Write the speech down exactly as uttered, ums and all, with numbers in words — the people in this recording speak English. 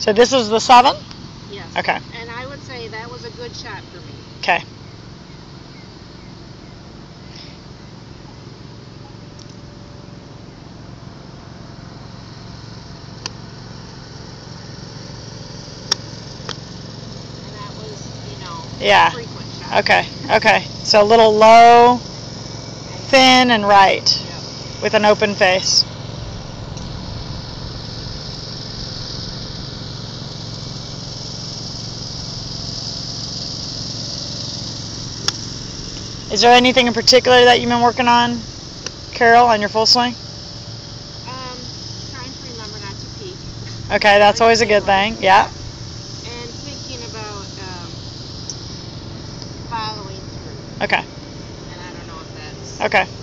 So this is the seven? Yes. Okay. And I would say that was a good shot for me. Okay. And that was, you know, Yeah. a frequent shot. Okay. Okay. So a little low, thin, and right, Yep. with an open face. Is there anything in particular that you've been working on, Carol, on your full swing? Um, trying to remember not to peek. Okay, that's always a good thing. Yeah. And thinking about um, following through. Okay. And I don't know if that's... Okay.